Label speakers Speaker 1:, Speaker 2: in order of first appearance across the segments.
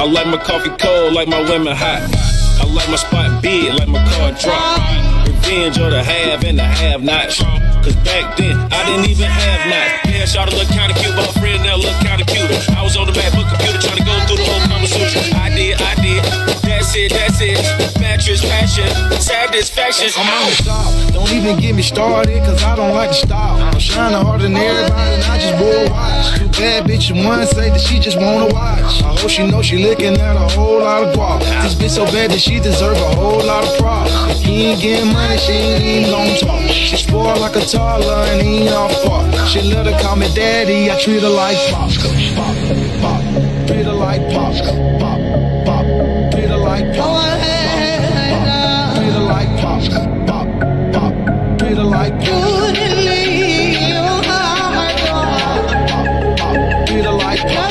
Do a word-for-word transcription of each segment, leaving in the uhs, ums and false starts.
Speaker 1: I like my coffee cold, like my women hot. I like my spot big, like my car drop. Revenge of the have and the have-nots. Cause back then, I didn't even have knots. Yeah, shot a little kinda cute, but her friend now look kinda cute. I was on the MacBook computer trying to go through the whole Kama Sutra. I did, I did. That's it, that's it. Mattress, passion, satisfaction.
Speaker 2: I'm on the stop. Don't even get me started, cause I don't like to stop. I'm shining harder than everybody, and I just wore a watch. Two bad bitches, one say that she just wanna watch. I hope she know she looking at a whole lot of guap. This bitch so bad that she deserve a whole lot of props. If he ain't getting money, she ain't even gon' talk. She spoiled like a toddler and he ain't off fault. She let her call me daddy, I treat her like pop. Pop, pop, treat her like pop. Pop, pop, treat her like pop. Treat her like pop. Pop, pop, treat her like pop. Treat her like pop.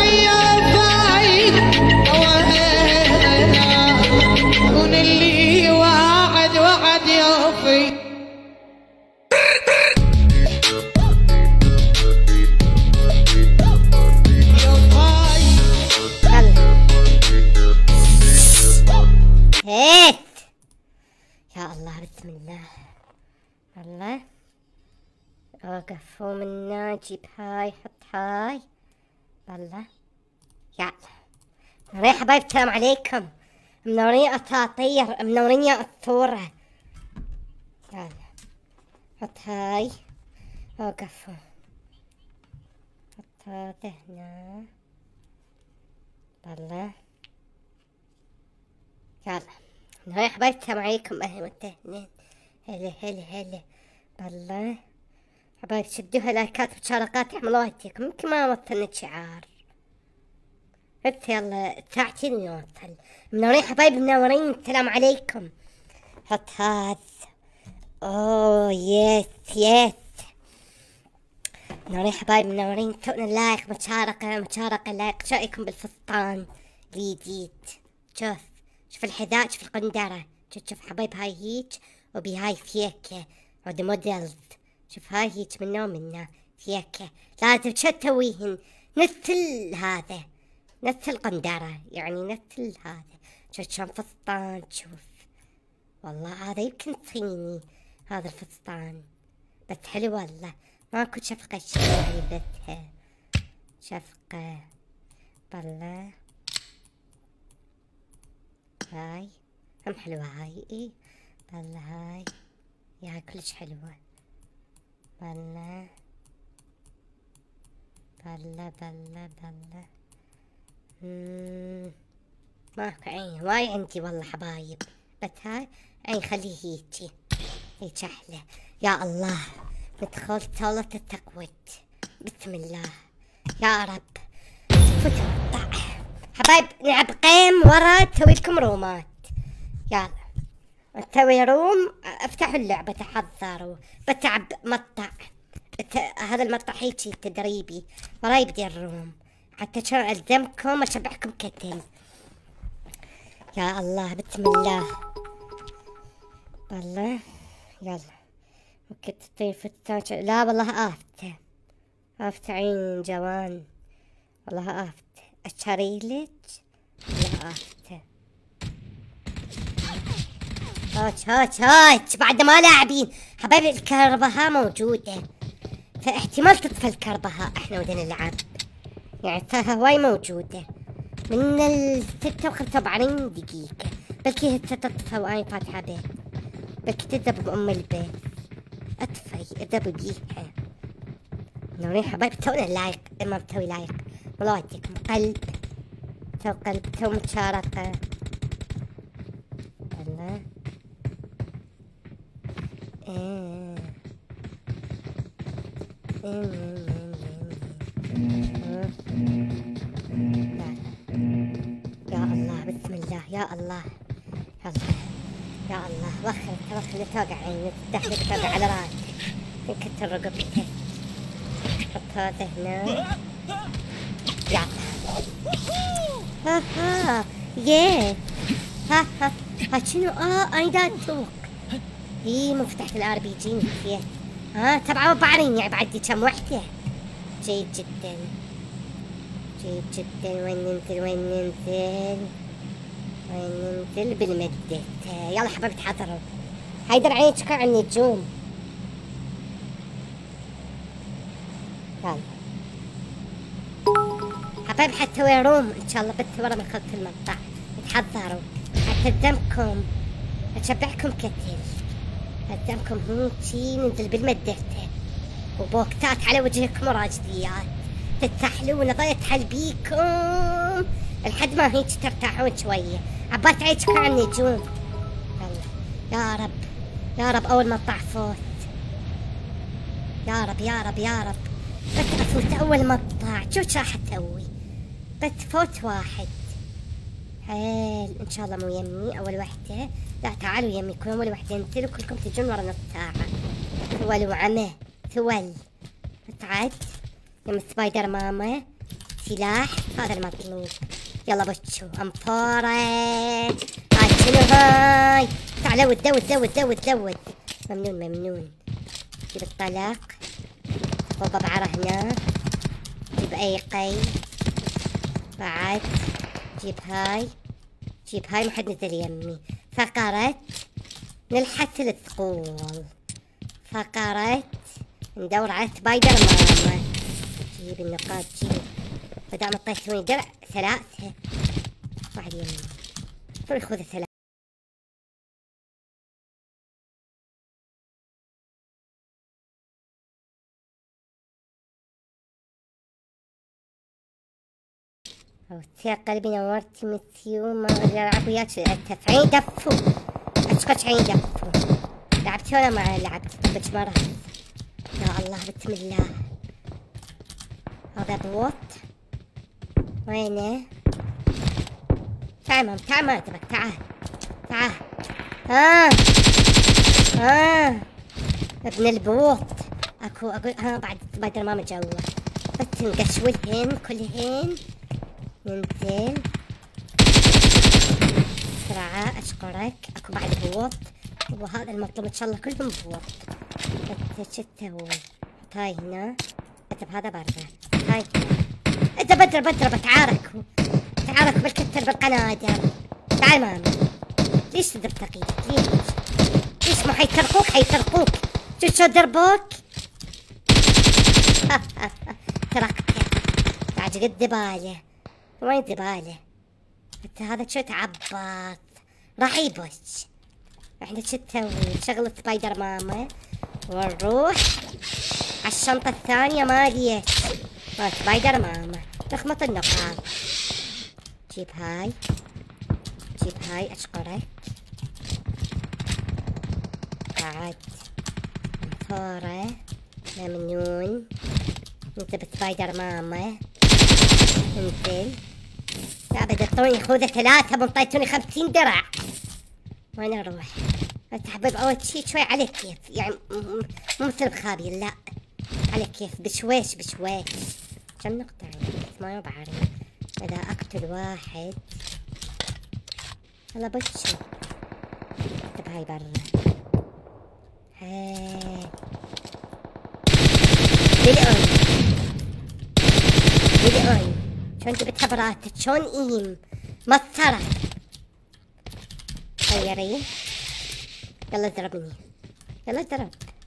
Speaker 3: يا الله بسم الله. الله اوقف ومنا جيب هاي حط هاي. الله يلا منورين يا حبايب، السلام عليكم. منورين يا اساطير، منورين يا اسطورة. يلا حط هاي، اوقفوا حط هذا هنا. الله يلا منورين يا حبايب، السلام عليكم. اهلا وسهلا. هلا هلا هلا. بالله حبايب شدوها لايكات ومشاركات، يحملوها يديكم. يمكن ما وصلنا شعار بس يلا ساعتين ونوصل. منورين حبايب، منورين. السلام عليكم. حط هذا. اوه يس يس. منورين حبايب، منورين. تونا لايك مشاركة مشاركة لايك. شو رايكم بالفستان الجديد؟ شوف شوف الحذاء، شوف القندرة. شوف شوف حبايب، هاي هيك وبهاي فيكة هذا موديلز. شوف هاي هيك منا ومنا فيكة. لازم شو تسويهن مثل هذا، نفس القندرة يعني نفس هذا. شوف شلون فستان. شوف والله هذا يمكن صيني هذا الفستان، بس حلو والله. ماكو شفقة شي يلبسها شفقة. بالله هاي هم حلوة هاي. ايه بالله هاي يا كلش حلوة. بالله بالله بالله بالله. مم. ماكو عين واي عندي والله حبايب، بس هاي عين خليه هيجي هيك احلى. يا الله ندخل صلاة التقويت. بسم الله يا رب. فوت مقطع حبايب، نلعب قيم ورا تسوي لكم رومات. يلا تسوي روم، افتحوا اللعبة تحضروا. بتعب مقطع هذا المقطع هيجي تدريبي، ورا يبدي الروم حتى شلون الزمكم واشبعكم كتل. يا الله بسم الله. والله يلا ممكن تطير فتان. لا والله آفته آفته عين جوان والله آفته. اشتريلك والله آفته. هاج هاج هاج بعد ما لاعبين حبايبي. الكهرباء موجودة، فاحتمال تطفى الكهرباء احنا ودنا نلعب، يعني هواي موجودة من الستة وخمسة وأربعين دقيقة. بلكي هسه تطفى وأنا فاتحة بيت، بلكي تذهب بأم البيت أطفي أذهب بيها. منورين حبايب. تونا لايك إما بتسوي لايك والله يديكم قلب. تو قلب تو مشاركة. الله إيه إيه يا الله بسم الله. يا الله يلا يا الله. وخر وخر توقع عيني، تفتح لك توقع على راسك تنكسر رقبتك. حط هذا هنا. يلا ها ها يس. ها ها ها شنو؟ اه انا دا اسوق. اي مفتاح الار بي جي نسيت. ها سبعة وأربعين يعني بعدي كم وحدة. جيد جدا جيد جدا. وين ننزل وين ننزل وين ننزل بالمدة. يلا حبايبي تحضروا. حيدر عينك شكر على النجوم. يلا حبايبي حتسوي روم ان شاء الله بث ورا من خلف المقطع. تحضروا حتقدمكم اشبعكم كثير. قدامكم هيجي ننزل بالمدرسة وبوكتات على وجهكم وراجليات تتسحلون ضاية حلبيكم لحد ما هيك ترتاحون شوية. عباس عيشك على النجوم. يلا يا رب يا رب اول ما اطلع فوت. يا رب يا رب يا رب بس افوت اول ما اطلع. شوف شو راح اسوي بس فوت واحد. حيل ان شاء الله مو يمي اول وحدة. لا تعالوا يمي كل اول وحدة انزلوا كلكم تجون ورا نص ساعة. ثول وعمى ثول. تعد يم سبايدر ماما سلاح هذا المطلوب. يلا بتشو امفارة. هاي شنو هاي. تعال زود زود زود زود زود. ممنون ممنون. جيب الطلاق صوبة بعرة هنا. جيب اي قي بعد. جيب هاي جيب هاي محد نزل يمي. فقرت نلحس الثقول. فقرت ندور على سبايدر ماما. جيب النقاط جيب. مدام طيتوني درع ثلاثة. واحد يمي روح خذ ثلاثة. يا قلبي نورتي مسيو. ما اقدر العب وياك التفعيل دفوا. اشقش عين دفوا. لعبتي ولا ما لعبت؟ طبج مرة. يا الله بسم الله. هذا بوط وينه؟ تعال مام تعال ما تبك تعال تعال. ها ها ابن البوط. اكو اقول ها بعد سبايدر ماما جوا. بس نقشولهن كلهن. ننزل بسرعة اشكرك. اكو بعد بوط وهذا المطلوب ان شاء الله كلهم بوط. انت شو تسوي؟ هاي هنا كتب هذا برا. هاي انت بدر بدر بتعاركوا تعاركوا بالكتر بالقنادر. تعال ماما ليش تضرب تقييدك ليش؟ ليش ما حيسرقوك حيسرقوك. شو شو ضربوك؟ تركته بعد قد زبالة. وين زبالة؟ انت هذا شو تعبط راح يبش. احنا شو تسوي؟ نشغل سبايدر ماما ونروح على الشنطة الثانية مالية مال سبايدر ماما. نخمط النقاط. جيب هاي جيب هاي اشكرك. بعد فورة ممنون. ننزل بسبايدر ماما. ننزل. لا بدي تطوني خوذة ثلاثة بنطيتوني خمسين درع. وين اروح؟ انت حبيب اول شي شوي على كيف يعني مو مثل بخابيل لا على كيف بشويش بشويش. كم نقطة عندي بس ما بعرف. اذا اقتل واحد هلا بتشو اكتب هاي برا. هاي مليون مليون. شلون جبتها براتك شلون ايم مسطرة. غيري يلا اضربني يلا اضرب.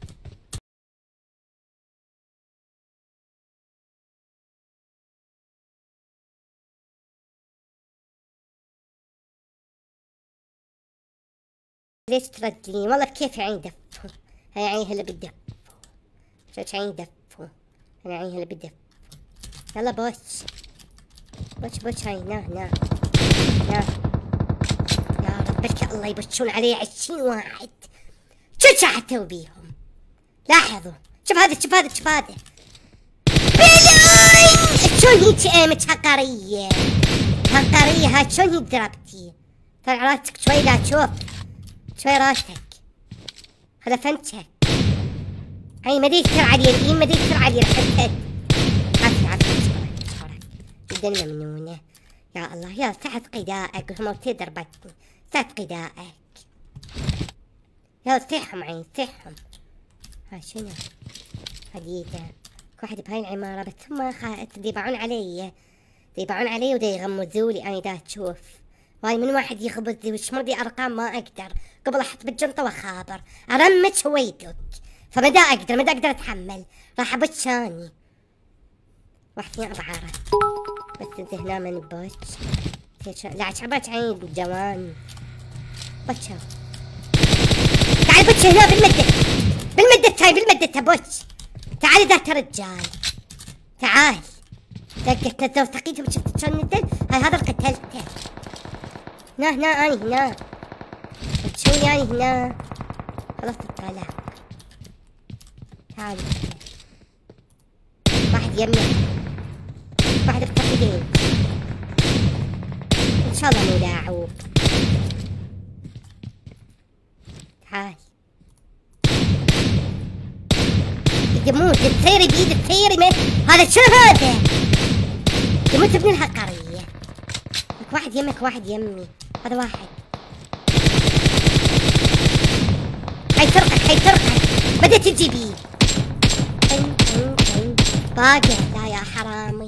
Speaker 3: ليش تردني والله بكيف عيني دفوا. هاي عينها اللي بدفوا. شوف عيني دفوا. انا عينها اللي بدفوا. يلا بوش بوش بوش. هاي هنا هنا هنا. يا رب بركة الله يبشون علي عشرين واحد. شو شو حتسوي بيهم؟ لاحظوا شوف هذا شوف هذا شوف هذا. بلوي شلون هيك قامت هقرية هقرية. هاي شلون هيك ضربتي؟ طلع راسك شوي لا تشوف شوي راسك. هذا فنشك. هاي ما يصير علي الإيم ما يصير علي الحسد. عافية عافية اشكرك اشكرك جدا ممنونة. يا الله يا سعد قدائك وهم ضربتني. سعد قدائك يا صيحهم عين صيحهم. ها شنو؟ حديدة. واحد بهاي العمارة بس هم يبيعون علي يبيعون علي ودا يغمزولي انا دا تشوف. واي من واحد يخبز لي وش مردي ارقام ما اقدر، قبل احط بالجنطه واخابر ارمج هو يدق، فما دا اقدر ما دا اقدر اتحمل، راح ابش ثاني واحد اثنين اربعة بس انت هنا من بوش لا شعبات عين جوان بتشو. تعال بتش هنا بالمدة بالمدة هاي بالمدة بوش. تعال ذات رجال تعال دقت نزل وثقيته وشفت شلون نزل. هاي هذا اللي قتلته. هنا هنا اني هنا بتشوني اني هنا خلاص الطلاق. تعال واحد يمي واحد بفقدين ان شاء الله مو لاعوب. تعال يموت تصيري بيد تصيري من هذا شو هذا؟ يموت ابن الحقرية. لك واحد يمك واحد يمي هذا واحد. هاي سرقك هاي سرقك بدأت تجي بيه. باقي لا يا حرامي.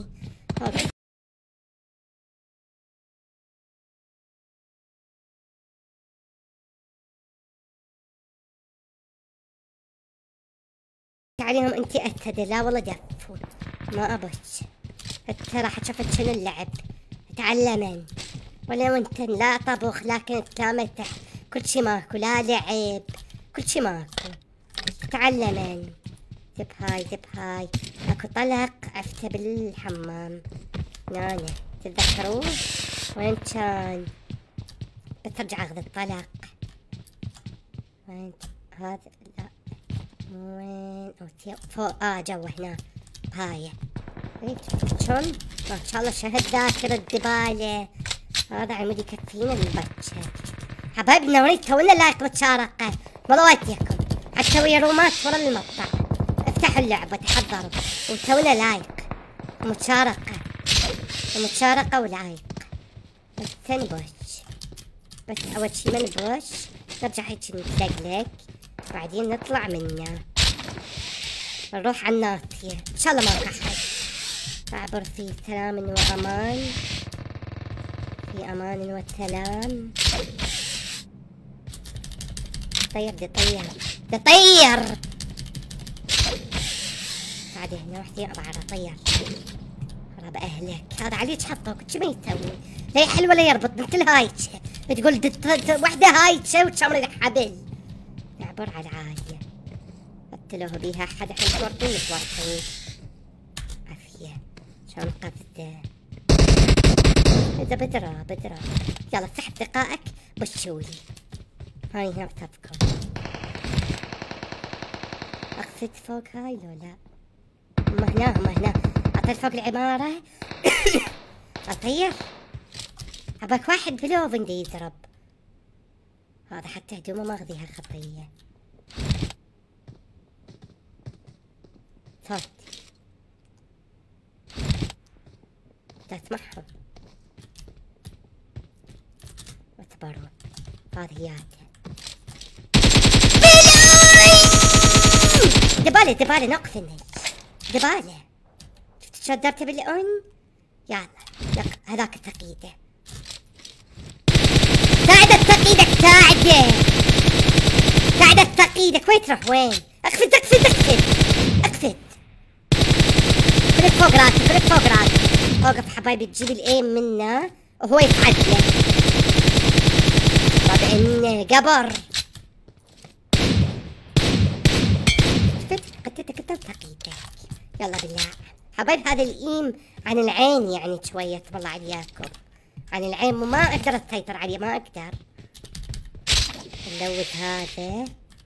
Speaker 3: عليهم انتي اتدى لا والله دفون ما ابش. انت راح شفت شنو اللعب تعلمن ولا وانت لا طبخ لكن تامتح كل شي ماكو لا لعب كل شي ماكو تعلمن. دب هاي دب هاي اكو طلق عفته بالحمام نانا تتذكرون وين كان؟ بترجع اخذ الطلق وين هذا؟ لا وين فوق اه جوا هنا بهاية. شلون ما شاء الله شهد ذاكرة الدبالة. هذا عمود يكفينا البتشة حبايبنا وريد تونا لايك متشارقة والله ويتيكم حتى ويا رومات ورا المقطع. افتحوا اللعبة تحضروا وتونا لايك ومتشارقة ومتشارقة ولايك بس تنبوش. بس اول شي ما نبوش نرجع هيك نتلقلق بعدين نطلع منه نروح على الناصية ان شاء الله ما راح احد. اعبر في سلام وامان في امان وسلام. طير دي طير دي طير بعد هنا واحد يقطع طير خراب اهلك. هذا عليك حطوك شو ما يسوي لا يحل ولا يربط بنت الهايتشة تقول وحدة هايتشة وتشمر لك حبل. يعبر على العالية قتلوه بيها حد الحين تورطين متورطين عافية شلون قفزة. إذا بدرا بدرا يلا سحب ثقائك بشولي. هاي هنا تذكر أقفز فوق هاي لو لا ما هنا ما هنا أطير فوق العمارة أطير أباك واحد بلوفن دي يضرب. هذا حتى هدومه ماخذيها خطية. صوت لا تسمعهم وتبرون هذه هياته. دبالة دبالة نقفني دبالة شفت شو درته بالأون. يلا لك هذاك الثقيدة ساعدت ثقيدك ساعده ساعدت ثقيدك وين تروح وين؟ اقفز اقفز اقفز اقفز خليك فوق راسي خليك فوق راسي. اوقف حبايبي تجيب الايم منه وهو يصعد له طبعا انه قبر. شفت قتلتك قتلت ثقيدك. يلا بالله حبايب هذا الايم عن العين يعني شوية والله علياكم عن العين ما اقدر اسيطر عليه ما اقدر. نلوث هذا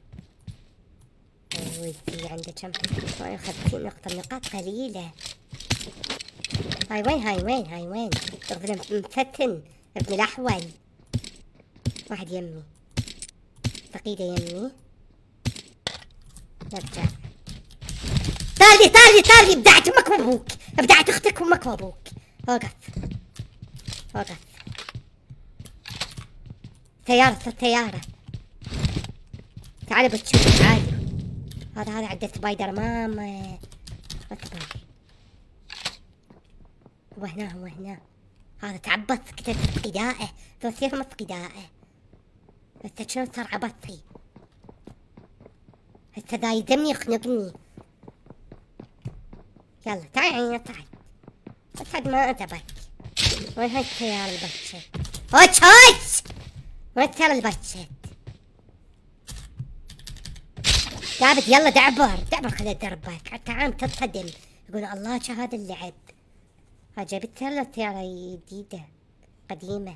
Speaker 3: ودي عنده كم خمسين نقطة نقاط قليلة. هاي وين هاي وين هاي وين ابن مفتن ابن الاحول. واحد يمي ثقيلة يمي نرجع. طاري طاري طاري ابدعت امك وابوك ابدعت اختك وامك وابوك. وقف وقف سيارة السيارة تعال بتشوف تعالي. هذا هذا عدة سبايدر ماما وتباقي هو هنا هو هنا. هذا تعبط كتبت فقدائه توصيهم فقدائه. هسه شنو صار عبطي؟ هسه ذا يدمني يخنقني. يلا تعال عيني تعال. أسعد ما أعجبك. وين هاي السيارة البتشت؟ هوتش هوتش! وين السيارة البتشت؟ ثابت يلا دعبر دعبر خلي دربك حتى عام تنصدم. يقول الله شو هذا اللعب. ها جبت له سيارة جديدة قديمة.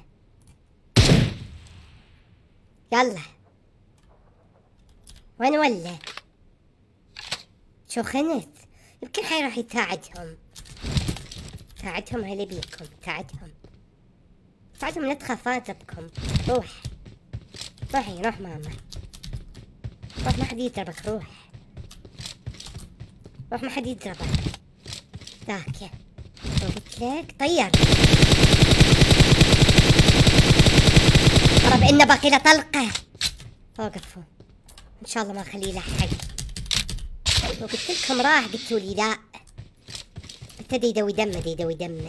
Speaker 3: يلا وين ولا؟ شو خنت؟ يمكن حيروح يساعدهم. ساعدهم هلي بيكم ساعدهم. ساعدهم لا تخافوا بكم. روح روحي روح ماما. روح ما حد يضربك روح. روح ما حد يضربك. ذاك قلت لك طير. رب إنه باقي له طلقة. وقفوا إن شاء الله ما أخليه يلحق. وقلت لكم راح قلتوا لي لا. ابتدى يدوي دمه دي يدوي دمه.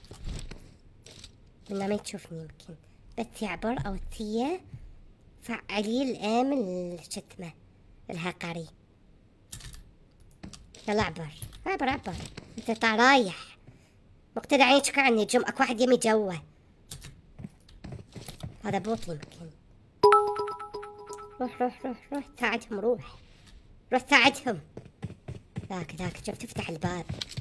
Speaker 3: منه ما تشوفني يمكن بس يعبر أو تيه فعلي الام الشتمة الهقري. يلا عبر عبر عبر انت طا رايح مقتدى عينك عني جم اكو واحد يمي جوه. هذا بوط يمكن. روح روح روح روح ساعدهم روح روح ساعدهم. ذاك ذاك شوف تفتح الباب.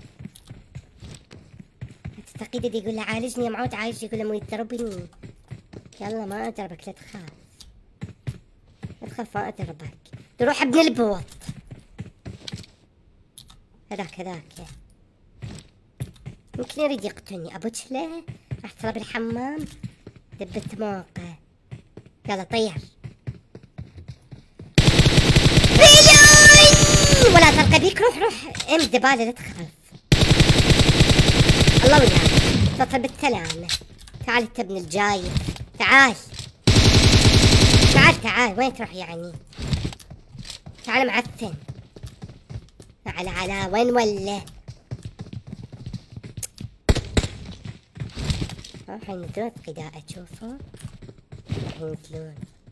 Speaker 3: تستقيد دي يقول له عالجني يا معود عالجني يقول له مو يضربني. يلا ما اضربك لا تخاف لا تخاف ما اضربك. روح ابن البوط. هذاك هذاك يمكن يريد يقتلني ابوش له. راح ترى بالحمام دبت موقه. يلا طير. ولا ترقى بيك روح روح ام الزبالة لا تخاف. الله وياك تصل بالسلامة. تعال انت ابن الجايب تعال تعال تعال وين تروح يعني؟ تعال معفن. تعال على وين ولا؟ راح ينزلون فقداء تشوفوا راح ينزلون.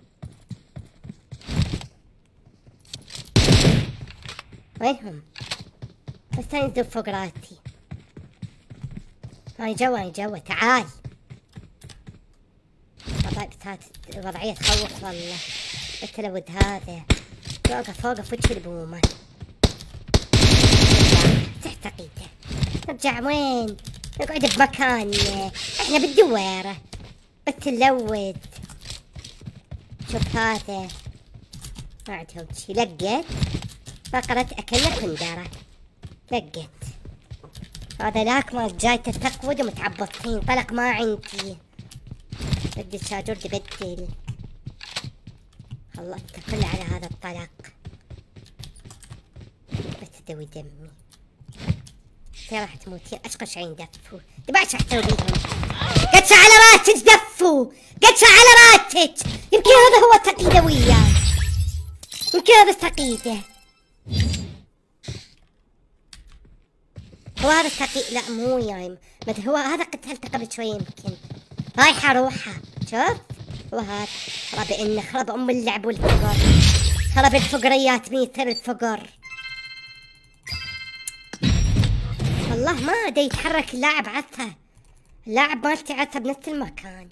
Speaker 3: وينهم؟ بس ينزلون فوق راسي. هاي جوا هاي جوا تعال. والله بس هاد الوضعية تخوف والله. التلوث هذا. وقف وقف وجه البومة. تحتقيته. نرجع وين؟ نقعد بمكاننا. احنا بالدويرة. بس تلوث. شوف هذا. ما عندهم شي لقيت. فقرة أكلنا كندرة. لقيت. هذا لاك ما جاي تستقود ومتعبطين. طلق ما عندي. بدي الشاجور تبدل. خلصت كله على هذا الطلق. بس تدوي دمي. يا راح تموتين اشقش عين دفوا. تبعش راح تسوي بيهم. قدش على راتك دفوا. قدش على راتك. يمكن هذا هو تقيده وياه. يمكن هذا تقيده. هو هذا التقي لا مو وياي. متى هو هذا قتلته قبل شوي يمكن. رايحة روحه شوف هو هذا. خرب انه خرب ام اللعب والفقر. خرب الفقريات ميثر الفقر. والله ما دا يتحرك اللاعب عثه. اللاعب مالتي عثه بنفس المكان.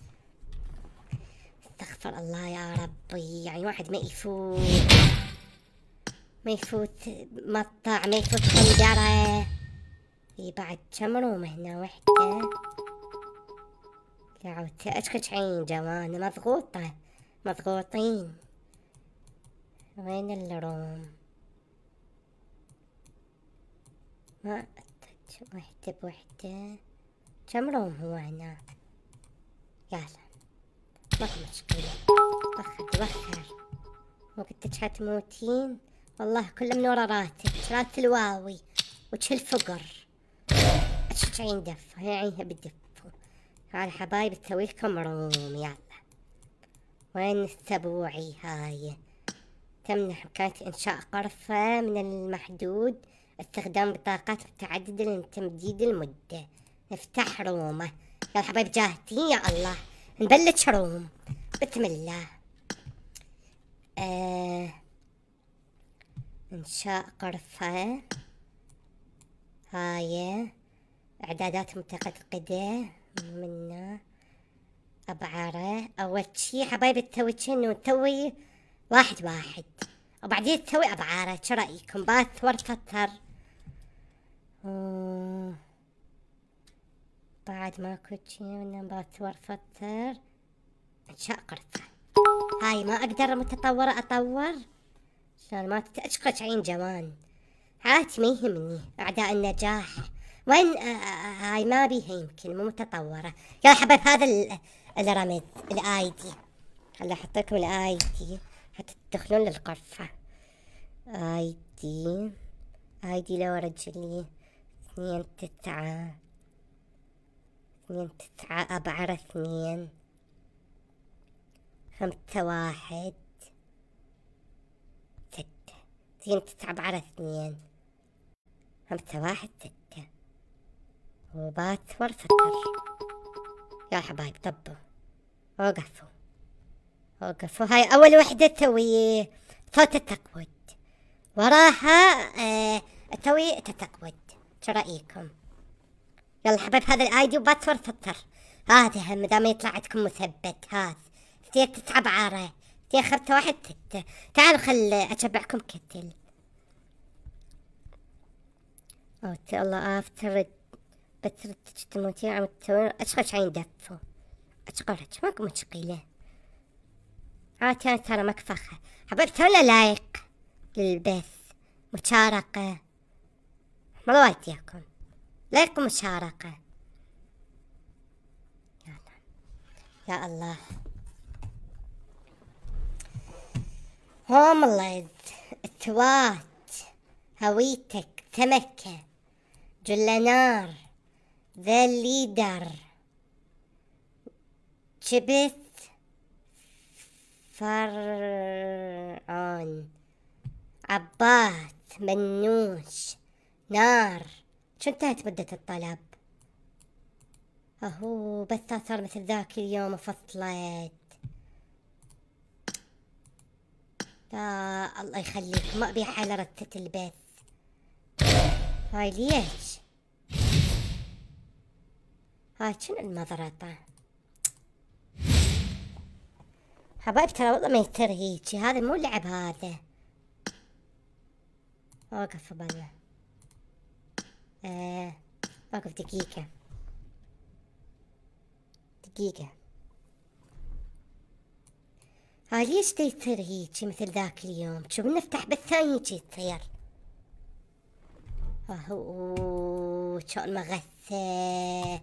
Speaker 3: استغفر الله يا ربي. يعني واحد ما يفوت ما يفوت مطع ما يفوت خندرة. في بعد كم رومة هنا وحدة. يا اشكش عين جوانة مضغوطة مضغوطين. وين الروم؟ ما وحدة بوحدة. كم روم هو هنا؟ يلا ماكو مشكلة. وخر وخر مو قلتلك حتموتين. والله كله من ورا راتك. رات الواوي وجه الفقر. اشك عين دف هي عينها بالدف. تعال حبايب تسوي لكم روم. يلا وين السبوعي هاي؟ تمنح إمكانية إنشاء غرفة من المحدود استخدام بطاقات متعددة لتمديد المدة. نفتح رومه. يا حبايب جاهزين؟ يا الله نبلش روم. بسم الله. آه. انشاء غرفة. هاي اعدادات متقدمة منا ابعاره. اول شي حبايبي تسوي شنو؟ تسوي واحد واحد وبعدين تسوي ابعاره. شو رايكم؟ باثور فطر و... بعد ماكو شي من باثور فطر. انشاء غرفة. هاي ما اقدر متطورة اطور عشان ما تتأشقش عين جوان. عاد ما يهمني اعداء النجاح. وين آه هاي ما بيها يمكن مو متطورة. يا حبايب هذا الرمز الاي دي. خلي احط لكم الاي دي حتى تدخلون للغرفة. اي دي اي دي لو رجلي اثنين تسعة اثنين تسعة ابعر اثنين خمسة واحد ستة. اثنين تسعة ابعر اثنين خمسة واحد ستة. وباثور فطر. يا حبايب طبوا وقفوا وقفوا. هاي أول وحدة تسوي صوت التقود، وراها آه تسوي تتقود. شو رأيكم؟ يلا حبايب هذا الآيدي وباثور فطر. هذا هم دام يطلع عندكم مثبت. هذا اثنين تسعة بعارة اثنين خمسة واحد ستة. تعالوا خل أشبعكم كتل. أوتي الله آفتر بترد تجتموتين عم تسوين أشغش عين دفو أشغرج ماكو مشكلة. عاد أنا ترى مكفخة حبيب تونا لايك للبث مشاركة. الله يديكم لايك ومشاركة. يلا يا الله. هوملد توات هويتك سمكة جل نار ذا الليدر شبث فرعون عباس منوش نار. شو انتهت مدة الطلب؟ اهو بس صار مثل ذاك اليوم وفصلت. لا الله يخليك ما ابي حالة رتت البث. هاي ليش؟ هاي شنو المضرطة؟ حبايب ترى والله ما يصير هيجي. هذا مو لعب هذا. اوقف بالله. آه اوقف دقيقة دقيقة. هاي ليش يصير هيجي مثل ذاك اليوم؟ شوف نفتح بالثاني يجي يصير. اهو شلون مغثى.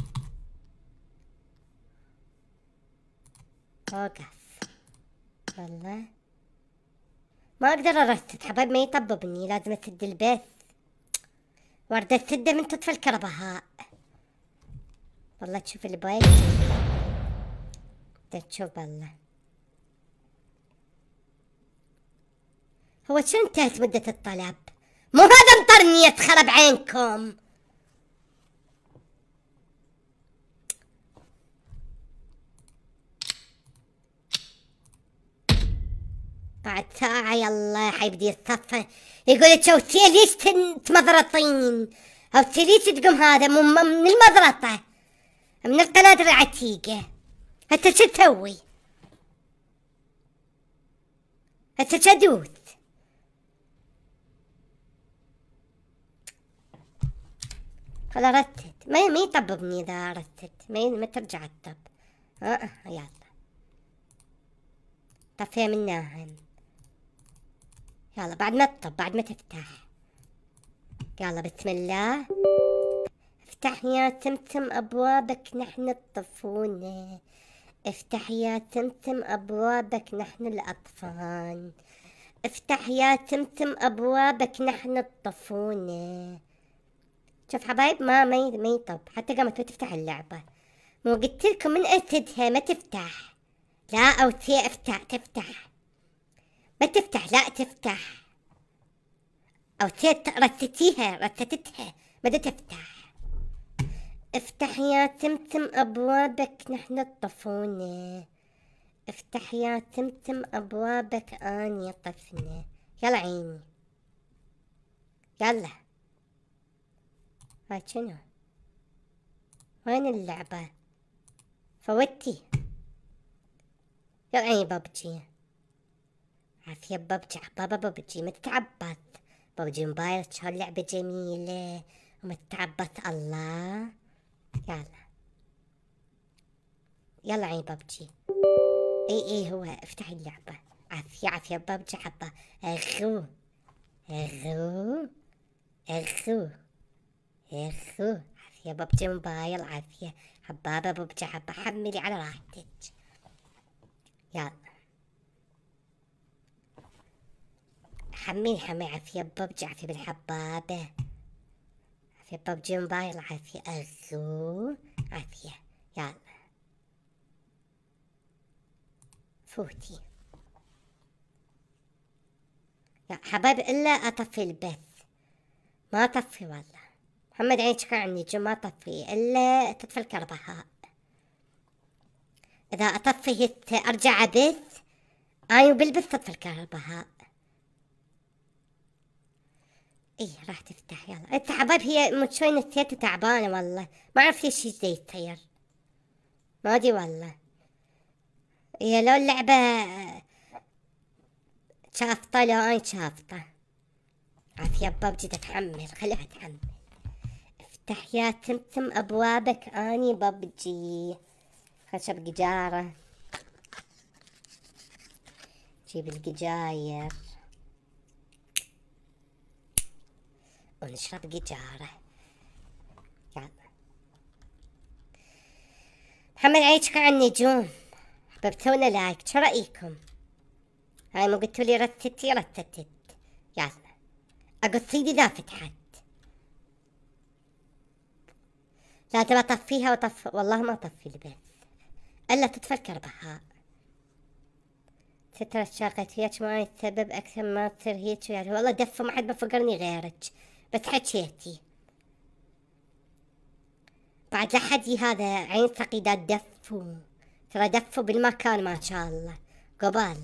Speaker 3: اوقف والله ما اقدر ارتب حبايب ما يطببني. لازم اسد البث. وردة سده من تطفي الكربهاء. والله تشوف البيت تشوف بالله. هو شو انتهت مدة الطلب؟ مو هذا مطرني يتخرب عينكم. بعد ساعة يلا حيبدي يتصفى. يقول تشوتي ليش تمضرطين؟ او ليش تقوم هذا مو من المضرطة من القناة العتيقة. هسه شو تسوي؟ هسه شو ادوس؟ خلا رتت ما ما يطببني اذا رتت ما ما ترجع تطب. اه يلا طفيها من ناهم. يلا بعد ما تطب بعد ما تفتح. يلا بسم الله. افتح يا تمتم ابوابك نحن الطفولة. افتح يا تمتم ابوابك نحن الاطفال. افتح يا تمتم ابوابك نحن الطفولة. شوف حبايب ما ما ما يطب حتى قامت تفتح اللعبة. مو قلت لكم من اسدها ما تفتح. لا او تي افتح تفتح ما تفتح. لا تفتح او تي رتتيها رتتتها ما تفتح. افتح يا تمتم أبوابك نحن الطفونة، افتح يا تمتم أبوابك أني طفنة. يلا عيني يلا. هاي شنو؟ وين اللعبة؟ فوتي. يلا عيني بابجي. عافية بابجي بابا بابجي متعبط. بابجي موبايل شلون لعبة جميلة ومتعبط الله. يلا يلا عيني بابجي. اي اي هو افتحي اللعبة. عافية عافية بابجي حبة. اخو اخو اخو اخو. عافية بابجي موبايل عافية. حبابة بابجي حبة. حملي على راحتك. يلا حمي حمي. عافية بابجي عافية بالحبابة. عافية بابجي موبايل عافية. اخو عافية. يلا فوتي يا حبايب. الا اطفي البث ما اطفي والله. محمد عين شكر عني جو ما اطفي الا تطفي الكهرباء. اذا اطفي هت ارجع ابث ايو بالبث تطفي الكهرباء. ايه راح تفتح. يلا انت حبايب هي من شوي نسيت تعبانة والله ما اعرف ليش زي التير ما ادري والله. هي لو اللعبة شافطة لو انا شافطة. عافية بابجي تتحمل خليها تحمل. افتح يا تمتم ابوابك اني بابجي. خشب قجارة. جيب القجاير ونشرب قجارة. يلا محمد عيد شكر على النجوم. حببتونا لايك. شو رأيكم؟ هاي مو قلتولي رتتي رتتت. يلا اقصيدي ذا فتحت. لا تبى اطفيها وطف والله ما اطفي البث الا تطفى الكهرباء. سترة شاقت هيك ما يتسبب اكثر ما تصير هيك يعني. والله دفه ما حد بفكرني غيرك بس حكيتي. بعد لا حد هذا عين ثقيدات دفوا ترى دفوا بالمكان ما شاء الله قبل.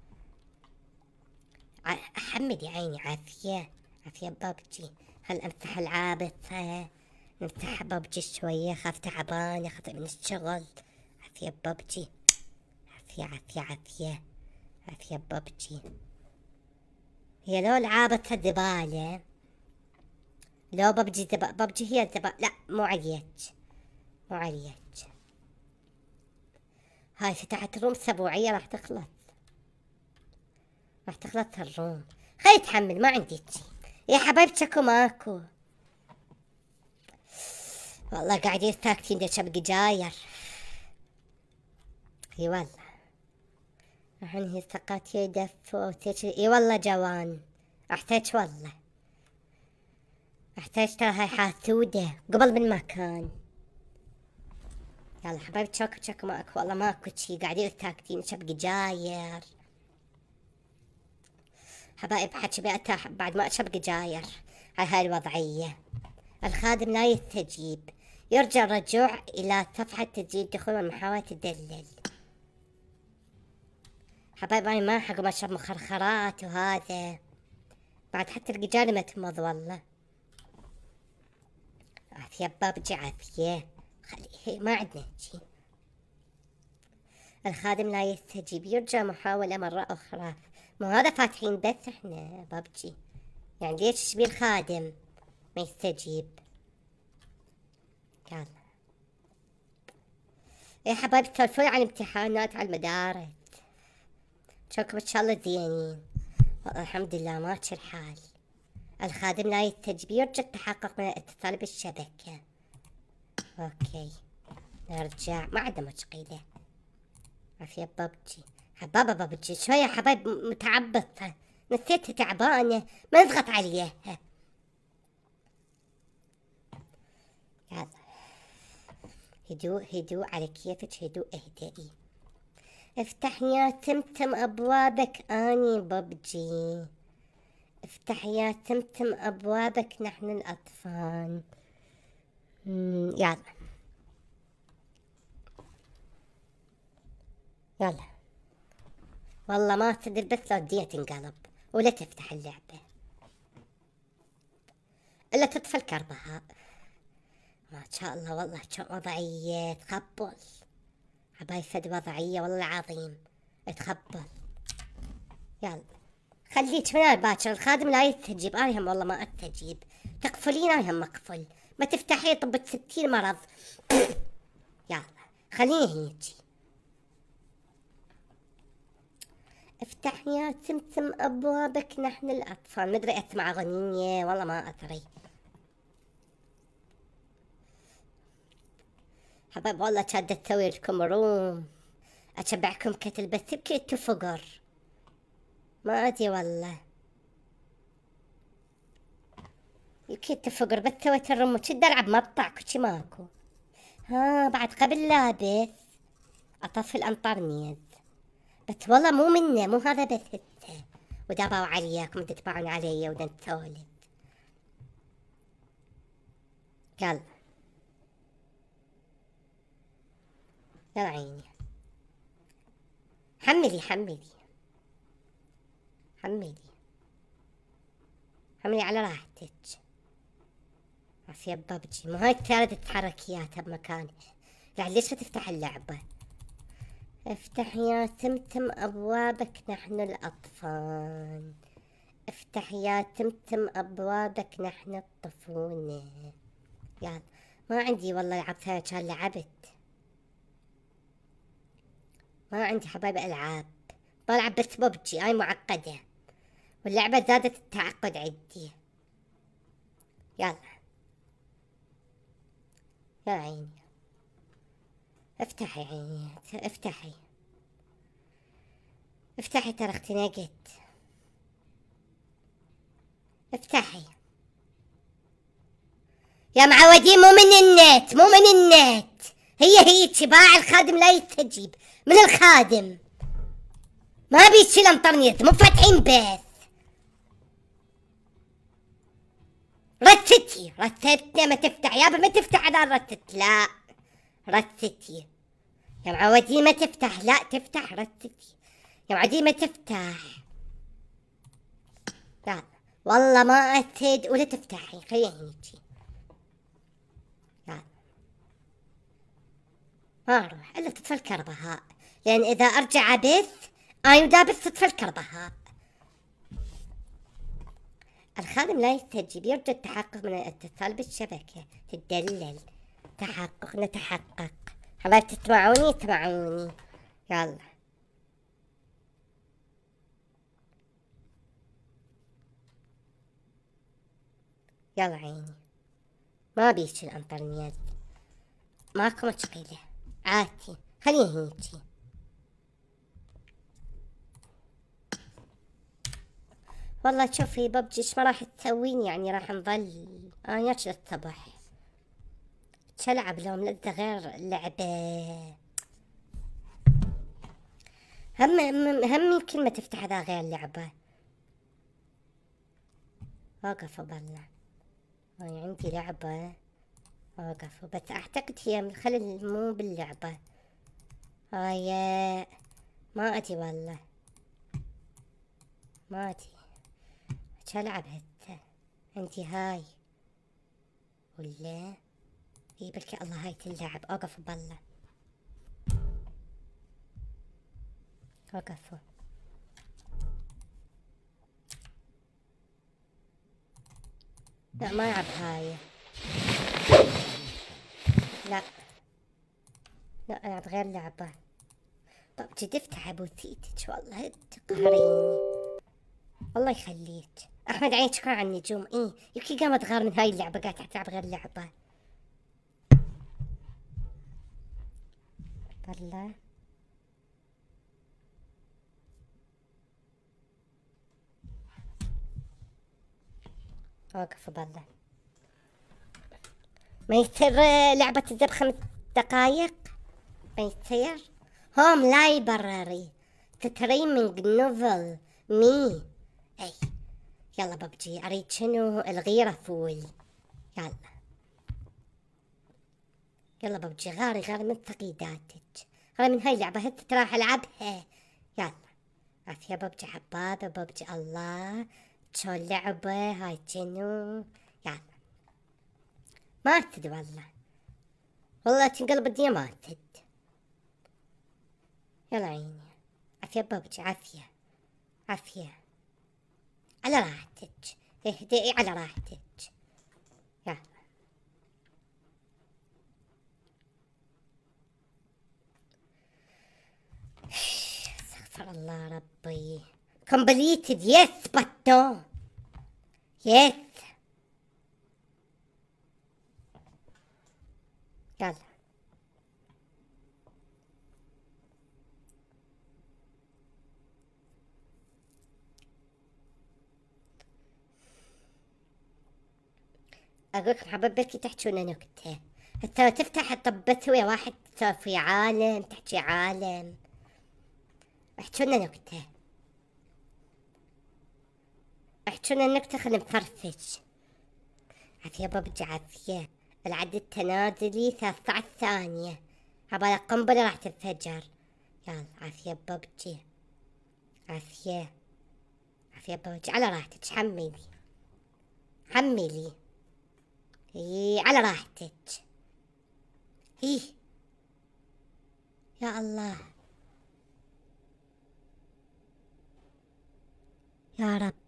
Speaker 3: احمد يا عيني. عافية عافية بابجي. خل امسح العابثة. نفتح بابجي شوية خاف تعبانة خاطئ من الشغل. عافية بابجي. عافية عافية عافية عافية بابجي. هي لو العابثة دبالة لو بابجي دبا بابجي هي دبا. لا مو عليك مو عليك. هاي فتحت روم اسبوعية راح تخلص راح تخلص الروم. خلي تحمل ما عندي شي يا حبايب. شكو ماكو والله قاعدين ساكتين دشب قجاير. اي والله الحين هي سقات يدف وتش. اي والله جوان احتاج والله احتاج. ترى هاي حاسودة قبل بالمكان. يلا حبايب شكو شكو ماكو والله ماكو شي. قاعدين ساكتين شب قجاير. حبايب حكي بأتاح بعد ما اشرب قجاير على هاي الوضعية. الخادم لا يستجيب. يرجى الرجوع إلى صفحة تسجيل دخول ومحاولة تدلل. حبايب أنا ما حق ما أشرب مخرخرات وهذا. بعد حتى القجارة ما تمض والله. عافية بابجي عافية. خلي ما عندنا شي. الخادم لا يستجيب. يرجى محاولة مرة أخرى. مو هذا فاتحين بث احنا بابجي يعني ليش تشبي الخادم ما يستجيب. يلا يا حبايبي تسولفون عن امتحانات على المدارس. شوكم ان شاء الله زينين. والله الحمد لله ماشي الحال. الخادم لا يستجيب. يرجى التحقق من الاتصال بالشبكة. اوكي نرجع ما عندنا مشكلة. عافية بابجي. حبابة بابجي شوية حبايب متعبطة نسيتها تعبانة ما نضغط عليها. يلا هدوء هدوء على كيفك هدوء اهدئي. افتح يا تمتم ابوابك اني بابجي. افتح يا تمتم ابوابك نحن الاطفال. مم، يلا يلا والله ما تدري بس لو الدنيا تنقلب ولا تفتح اللعبة إلا تطفى الكهرباء. ما شاء الله والله شو وضعية تخبل عباي فد وضعية والله العظيم تخبل. يلا خليك من باكر الخادم لا يستجيب. أنا هم والله ما أستجيب تقفلين أنا هم أقفل ما تفتحي طبت ستين مرض. يلا خليني هيجي. افتح يا تمتم أبوابك نحن الأطفال. مدري أسمع أغنية والله ما أدري. حبايب والله كانت تسوي لكم روم أشبعكم كتل بس يمكن تفقر ما أدري والله يمكن تفقر بس سويت الروم وكنت ألعب مقطع كشي ماكو. ها بعد قبل لابس أطفي الأنطرنيز بس والله مو منه مو هذا بس هسه وداباو عليكم تتبعون علي ودن تسولف. يلا يلا عيني حملي حملي حملي حملي على راحتك. عافية ببجي مو هاي الثالث تتحركياتها بمكانها. لا ليش ما تفتح اللعبة؟ افتح يا تمتم أبوابك نحن الأطفال. افتح يا تمتم أبوابك نحن الطفولة. يلا ما عندي والله لعبتها كان لعبت ما عندي حبايبي ألعاب بلعب بس ببجي هاي معقدة واللعبة زادت التعقد عندي. يلا يا عيني افتحي عيني افتحي افتحي ترى اختنقت. افتحي يا معودين مو من النت مو من النت هي هي باع الخادم لا يستجيب من الخادم ما بيشيل انطرنيت مو فاتحين بث. رتتي رتتنا ما تفتح يابا ما تفتح على رتت لا رتتي يا معودين ما تفتح لا تفتح رتتي يا معودين ما تفتح. لا والله ما أتد ولا تفتحي خليني هيجي. لا ما أروح إلا تطفى الكهرباء لأن إذا أرجع أبث أنا دابث تطفى الكهرباء. الخادم لا يستجيب يرجى التحقق من الاتصال بالشبكة تدلل تحقق نتحقق. حبايب تسمعوني تسمعوني. يلا يلا عيني ما بيش الانطرنيات ماكو مشكلة عادي خليني هيجي. والله شوفي ببجي ايش ما راح تسوين يعني راح نظل انا كذا الصبح شلعب لهم لذة غير لعبة هم هم هم يمكن ما تفتح ذا غير لعبة. وقفوا بالله أنا عندي لعبة وقفوا بس أعتقد هي من خلل مو باللعبة هاي ما أدري والله ما أدري شلعب هسه عندي هاي ولا اي بلكي الله هاي تلعب. أوقفوا بالله وقفوا لا ما يلعب هاي لا لا ألعب غير لعبة. طب جد افتح ابو ثيتك والله تقهريني الله يخليك. احمد عينك شكرا على النجوم. ايه يمكن قامت غار من هاي اللعبة قاعدة تلعب غير لعبة بالله. اوقف بالله ما يصير لعبة تزب خمس دقايق ما يصير. هوم لايبراري ستريمينج نوفل مي اي يلا ببجي اريد شنو الغيرة فول. يلا يلا ببجي غاري غاري من تقييداتك، غاري من هاي اللعبة هسه ترى راح العبها. يلا عافية ببجي حبابة ببجي. الله شلون لعبة هاي جنو. يلا ماتت والله، والله تنقلب الدنيا ماتت. يلا عيني عافية ببجي عافية عافية على راحتك، اهدئي على راحتك. يلا استغفر الله ربي. completed yes but no yes. يلا اقول لكم حبيبتي تحجون نكتة، حتى تفتح طبته ويا واحد تسولفي عالم تحكي عالم. احجونا نكتة احجونا النكتة خلينا نفرفش. عافية ببجي عافية. العد التنازلي ثلاثة عشر ثانية، عبالة قنبلة راح تنفجر. يلا عافية ببجي عافية عافية ببجي على راحتك. حملي حملي ايه على راحتك. ايه يا الله يا رب.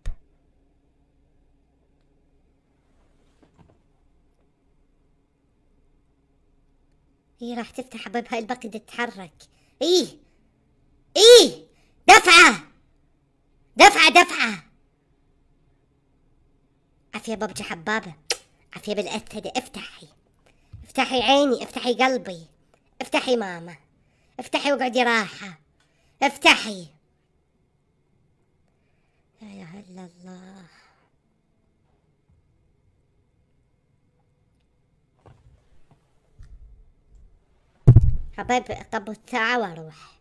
Speaker 3: ايه راح تفتح باب هاي الباقي تتحرك. ايه ايه دفعة دفعة دفعة. عافية ببجي حبابة عافية بالأسد. افتحي افتحي عيني افتحي قلبي افتحي ماما افتحي واقعدي راحة افتحي. لا اله الا الله. حبايب طب ساعة واروح.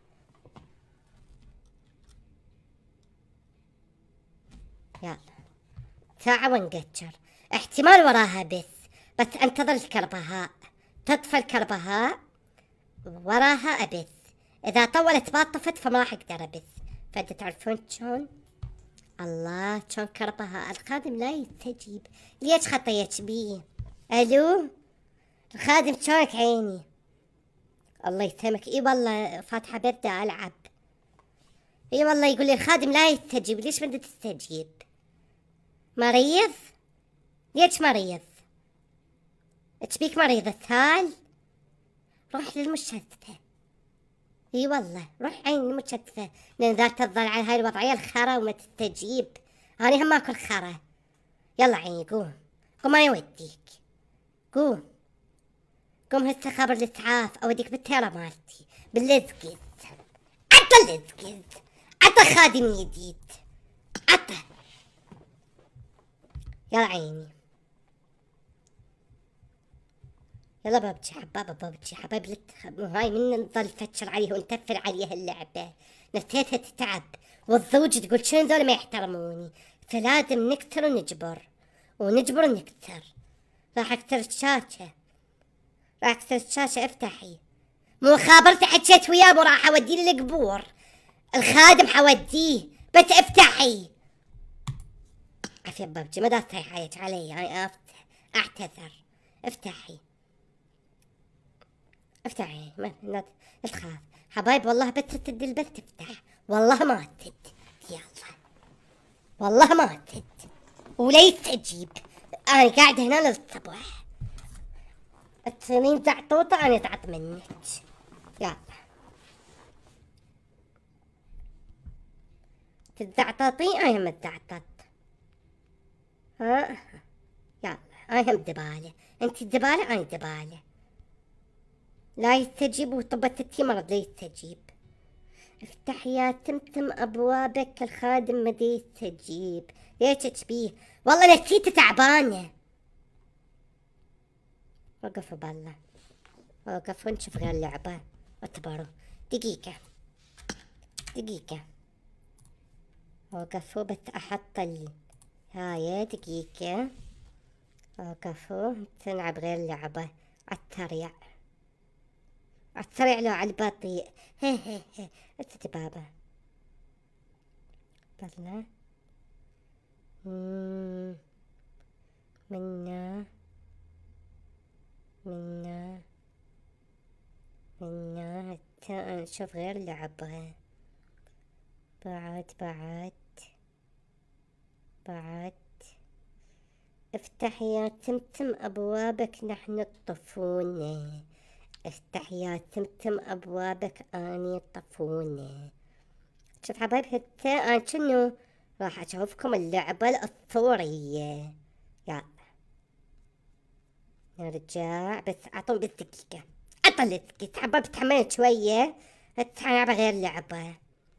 Speaker 3: يلا ساعة ونقتشر، احتمال وراها بث بس انتظر الكربهاء تطفى الكربهاء وراها ابث. اذا طولت ما طفت فما راح اقدر ابث. فانت تعرفون شلون. الله شلون كربهاء. الخادم لا يستجيب. ليش خطيت بيه؟ الو الخادم شلونك عيني؟ الله يسلمك. اي والله فاتحة بردة العب. اي والله يقول لي الخادم لا يستجيب. ليش ما تستجيب؟ مريض؟ ليش مريض؟ تبيك مريض الثال؟ روح للمستشفى. اي والله روح عين المستشفى، لان ذا تظل على هاي الوضعية الخرا وما تستجيب. انا هم اكل خرا. يلا عيني قوم قوم ما يوديك. قوم قوم هسه خبر الاسعاف اوديك بالتيرة مالتي باللزقز. عطى اللزقز عطى خادم جديد عطى. يلا عيني يلا ببجي حبابة ببجي حبايب لت هاي من نضل نفتشر عليها ونتفل عليها اللعبة. نفسيتها تتعب والزوج تقول شنو ذولا ما يحترموني، فلازم نكتر ونجبر ونجبر ونكتر. راح اكتر الشاشة راح اكتر الشاشة. افتحي مو خابرتي حكيت وياه مو راح اوديه للقبور. الخادم حوديه بس افتحي. عافية ببجي ما داستي حايج علي. هاي افتح اعتذر. افتحي افتحي ما لا تخاف حبايب. والله بس تسد الباب تفتح. والله ما تد. يلا والله ما تد ولا يستجيب. انا قاعدة هنا للصبح. التنين زعطوطة انا زعط منك. يلا تتزعططي انا ما تزعطط. ها يلا انا هم دبالة انت دبالة انا دبالة. لا يستجيب وطبت ستي مرض لا يستجيب. افتح يا تمتم ابوابك. الخادم ما يستجيب. ليش تشبيه؟ والله نفسيتي تعبانة. وقفوا بالله وقفوا نشوف غير اللعبة. اعتبروا دقيقة دقيقة وقفوا بس احط ال هاي دقيقة. وقفوا نلعب غير اللعبة عالسريع. عالسريع لو عالبطيء. هي هي هي الدبابة. بلا مم. منا منا منا حتى نشوف غير لعبة. بعد بعد بعد افتح يا تمتم أبوابك نحن الطفونة. افتح يا تمتم أبوابك أني الطفونة. شوف حبايب حتى أنا شنو راح أشوفكم اللعبة الأسطورية. يلا نرجع بس أعطوني بس دقيقة. عطل دقيقة حبايب تحملت شوية. هتلعب غير لعبة.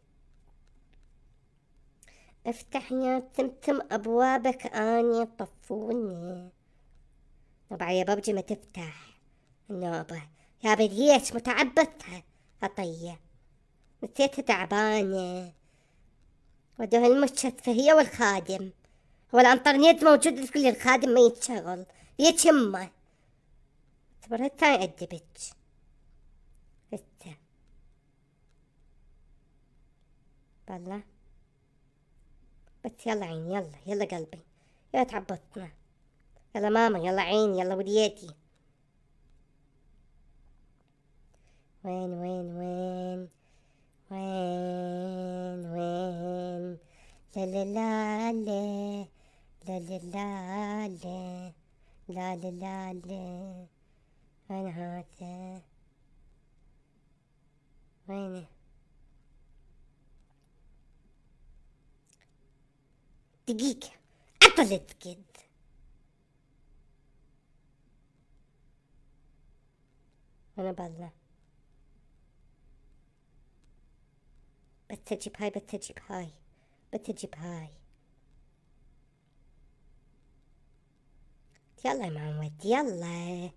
Speaker 3: افتح يا تمتم أبوابك أني طفوني. طبعا يا ببجي ما تفتح النوبة يا بديت متعبتها عطية. نسيتها تعبانة. ودوها المستشفى هي والخادم. هو الانترنت موجود تقول الخادم ما يتشغل يتشمه. اعتبرها الثاني أدبت لسه. بالله بس يلا عيني يلا يلا قلبي يلا تعبطنا. يلا ماما يلا عيني يلا وليدي. وين وين وين وين وين لا لا لا لا لا لا لا لا لا لا لا. وين هذا وينه؟ دقيقة عطلت كد. أنا بالله بتجيب هاي بتجيب هاي بتجيب هاي. يلا يا معود يلا.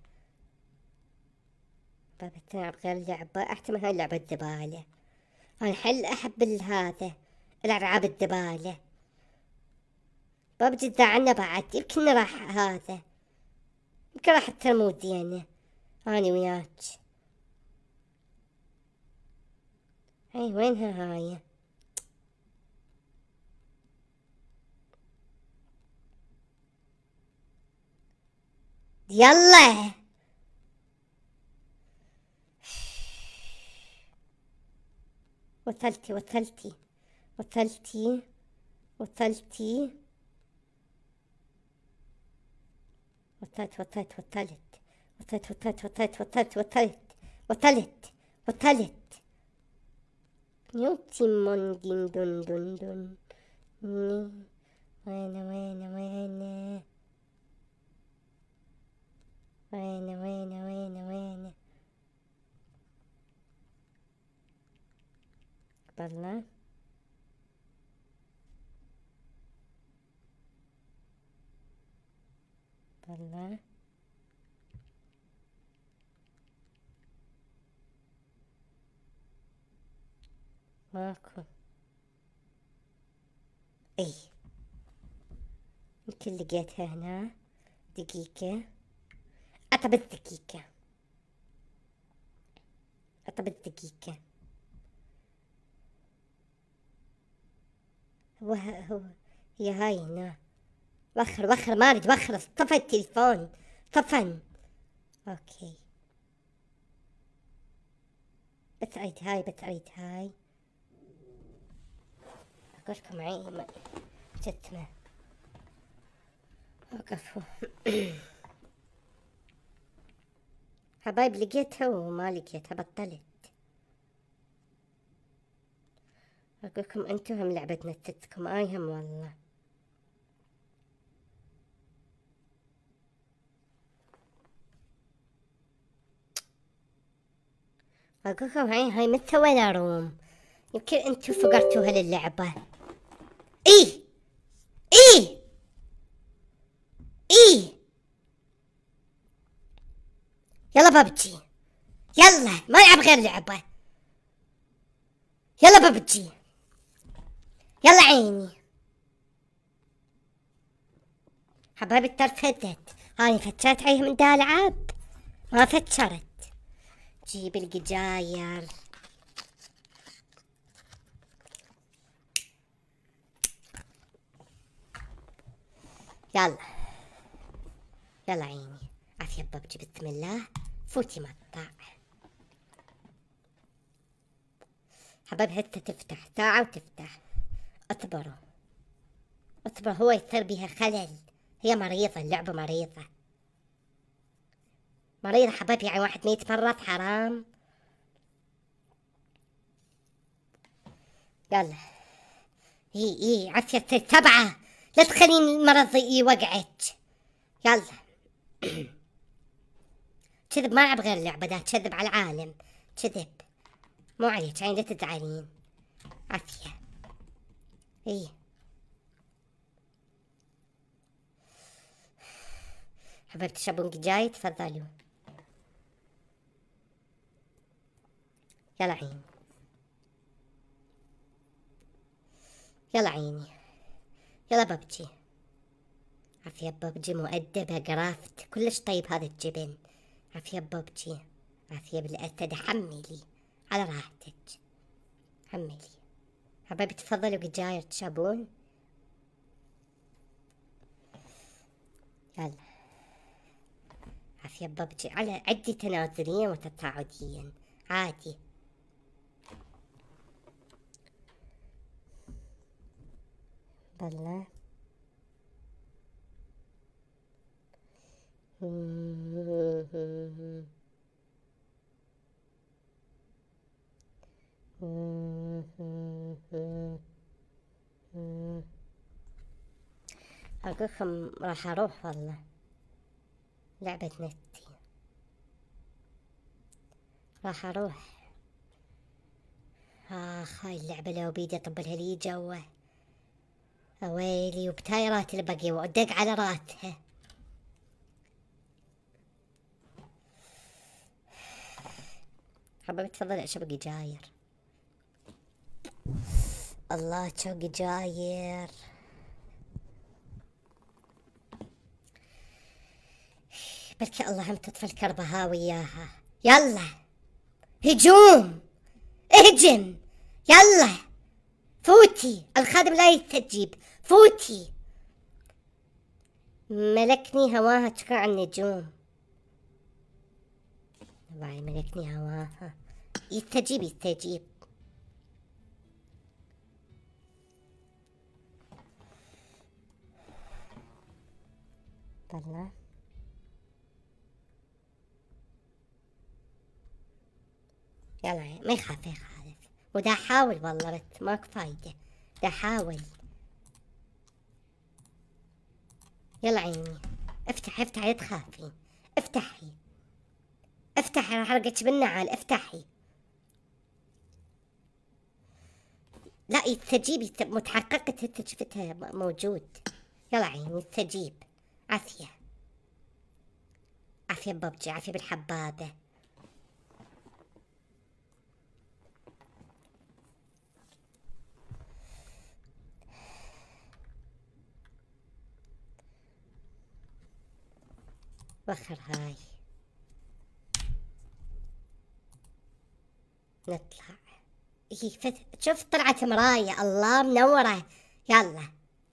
Speaker 3: بابا تلعب غير لعبة. احتمال هاي لعبة زبالة. أنا حل أحب هذا الألعاب الزبالة. بابجي تزعلنا بعد. يمكن راح هذا يمكن راح تموت زينة أنا وياك. هاي وينها هاي؟ يلا وصلتي وصلتي وصلتي وصلتي وصلت وصلت وصلت وصلت وصلت وصلت وصلت وصلت وصلت وصلت. يوتي من دين دون دون دون. وين وين وين وين وين وين وين بالله بالله ماكو. اي يمكن لقيتها هنا. دقيقة أطب الدقيقة أطب الدقيقة. هو هو هي هاي هنا. وخر وخر ما اريد وخر. طفى التليفون طفن. اوكي بس اريد هاي بس اريد هاي. اقولكم عيني جتمه وقفوا. حبايب لقيتها وما لقيتها بطلت. اقولكم انتم هم لعبة نتتكم اي هم والله. اقولكم هاي هاي متى ولا روم. يمكن انتم فقرتوها للعبة. اي اي اي يلا ببجي يلا ما العب غير لعبة. يلا ببجي يلا عيني. حبايبي ترفدت. هاي فتشرت عليهم من دا العاب ما فتشرت. جيب القجاير. يلا يلا عيني. عافية ببجي بسم الله. فوتي مقطع حبايب، هسه تفتح ساعة وتفتح. اصبروا اصبروا، هو يصير بيها خلل. هي مريضة، اللعبة مريضة مريضة حبايبي، يعني واحد ما يتفرط حرام. يلا اي اي عافية تصير سبعة، لا تخلين المرض يوقعك. يلا كذب، ما ألعب غير اللعبة ده، كذب على العالم، كذب مو عليك، عين لا تزعلين. عافية اي حبيبتي، تشربون جاي تفضلوا. يلا عيني يلا عيني يلا ببجي. عافية ببجي مؤدبة قرافت كلش طيب هذا الجبن. عافية ببجي، عافية بالأسد. حملي على راحتك، حملي حبايبي. تفضلوا قجاير تشربون. يلا عافية ببجي على عدي تنازليا وتصاعديا عادي. بالله أقولكم راح أروح والله، لعبة نتي راح أروح. آخ هاي اللعبة لو بيدي أطبلها لي جوه، أويلي وبتايرات اللي بقي وأدق على راتها. حبيبي تفضل أشرب جاير. الله شو جاير. بركي الله هم تطفى الكربها وياها. يلا هجوم، اهجم يلا. فوتي، الخادم لا يستجيب، فوتي. ملكني هواها تشكر النجوم. باي ملكني هواها، يستجيب يستجيب. بالله يلا ما يخاف يخالف، ودا حاول والله بس ماكو فايدة، دا حاول. يلا عيني افتح افتح لا تخافي، افتحي افتحي راح ارقك بالنعال، افتحي. لا يستجيب يستجيب، متحققة هسه شفتها موجود. يلا عيني يستجيب. عافية عافية ببجي، عافية بالحبابة. وخر هاي نطلع. هي فت... شوف طلعت مراية، الله منورة. يلا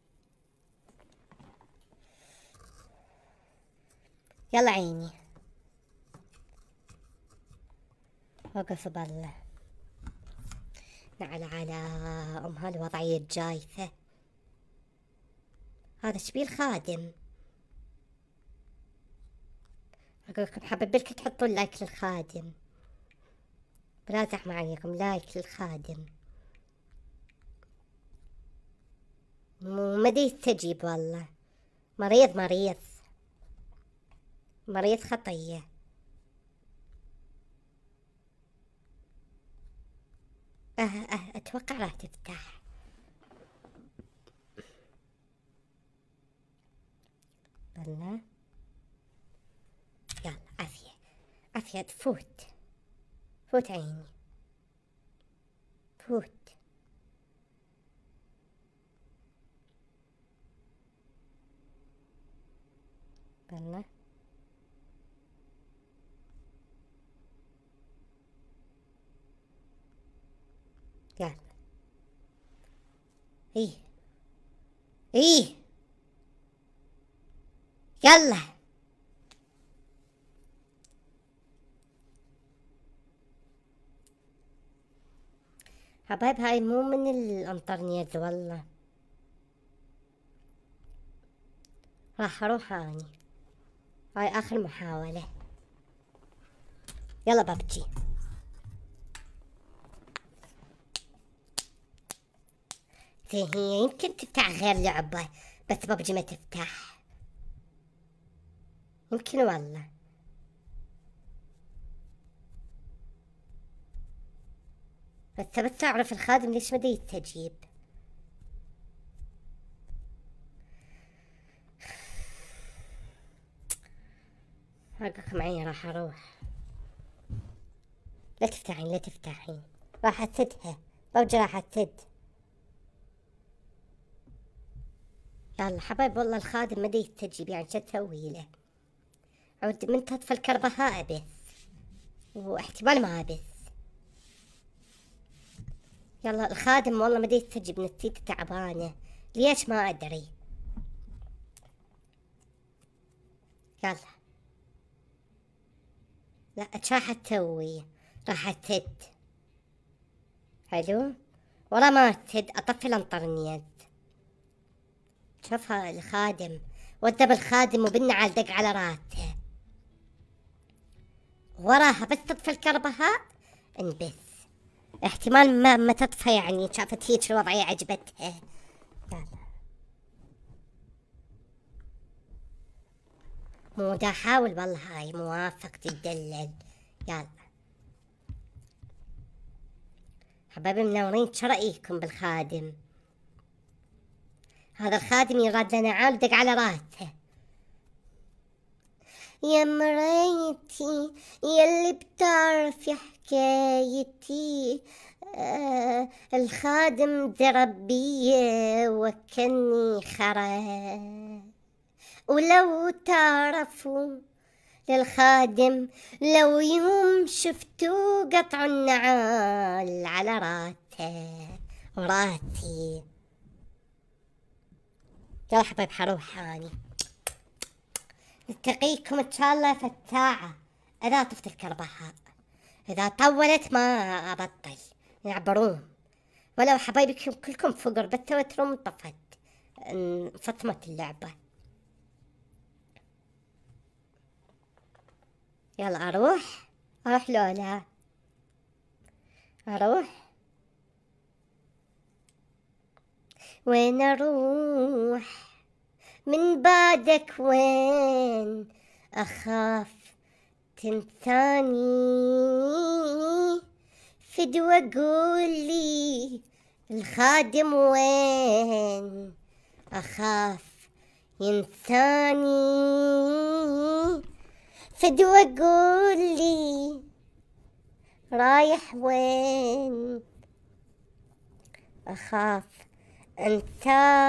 Speaker 3: يلا عيني وقف بالله. نعل على ام هالوضعية الجايفة. هذا شبيه الخادم. اقولكم حبيب بالك تحطون لايك للخادم، بلا زحمة عليكم، لايك للخادم. مو مدي يستجيب والله، مريض مريض مريض خطية. أه أه أتوقع راح تفتح. بالله يلا عافية عافية. فوت فوت عيني فوت. بالله يلا. ايه ايه يلا. حبايب هاي مو من الانطرنيات والله. راح اروح اني. هاي اخر محاولة. يلا ببجي. هي يمكن تفتح غير لعبة بس ببجي ما تفتح. يمكن والله. بس بس اعرف الخادم ليش ما دا يستجيب. حقك معي راح اروح. لا تفتحين لا تفتحين. راح اسدها. ببجي راح اسد. يلا حبايب والله الخادم ما دا يستجيب يعني شو اسوي له؟ عود من تطفى الكربهاء ابث. واحتمال ما ابث. يلا الخادم والله ما دا يستجيب نفسيتي تعبانة. ليش ما ادري. يلا. لا ايش راح تسوي؟ راح اسد. حلو. والله ما اسد اطفي الانطرنيات. شوف الخادم ودب الخادم وبالنعال دق على راسه. وراها بس تطفي الكربهاء انبث. احتمال ما ما تطفى يعني شافت هيك الوضعية عجبتها. يلا. مو دا احاول والله هاي موافق تدلل. يلا حبايبي منورين شو رأيكم بالخادم؟ هذا الخادم يراد لنا عال دق على راسه. يا مريتي يلي بتعرفي حكايتي. آه الخادم دربية وكني خرا. ولو تعرفوا للخادم لو يوم شفتوا قطع النعال على راته وراتي. يلا حبايب حروح هاني. نلتقيكم ان شاء الله في الساعة اذا طفت الكربهاء. اذا طولت ما ابطل يعبرون. ولو حبايبكم كلكم فقر بالتوتر طفت فطمت اللعبة. يلا اروح اروح لولا اروح. وين اروح من بعدك وين؟ اخاف تنساني. فدوى قولي الخادم وين؟ اخاف ينساني. فدوى قولي رايح وين؟ اخاف انت.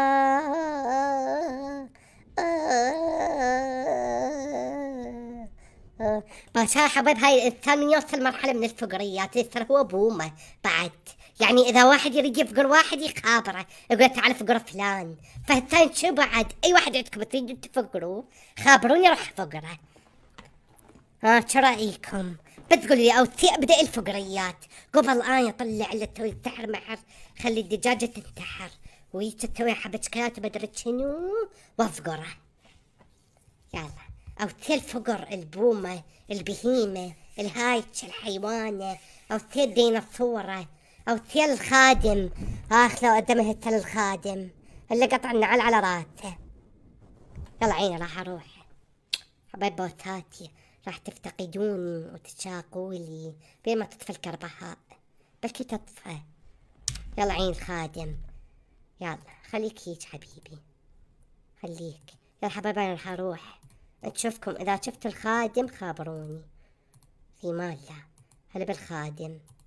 Speaker 3: باشا حبايب هاي الثاني يوصل مرحلة من الفقريات. يصير هو بومه بعد. يعني اذا واحد يريد يفقر واحد يخابره يقول تعال فقر فلان. فالثاني شو بعد اي واحد عندكم تريدوا تفقروا خابروني راح فقره. ها شو رايكم؟ بتقول لي او ابدا الفقريات قبل الان يطلع اللي تسوي السحر محر. خلي الدجاجة تنتحر وهي تسوي حبة شكلات ومدري شنو وافقره. يلا او تي الفقر البومة البهيمة الهايتش الحيوانة او تي الديناصورة او تي الخادم. اخ لو قدمها تل الخادم اللي قطع النعال على راسه. يلا عيني راح اروح. حبايب بوتاتي راح تفتقدوني وتتشاقولي بين ما تطفى الكربهاء. بلكي تطفى. يلا عين خادم. يلا خليك هيك حبيبي خليك. يا حبايبي انا راح اروح. نشوفكم اذا شفتوا الخادم خابروني. في مال لا هلا بالخادم.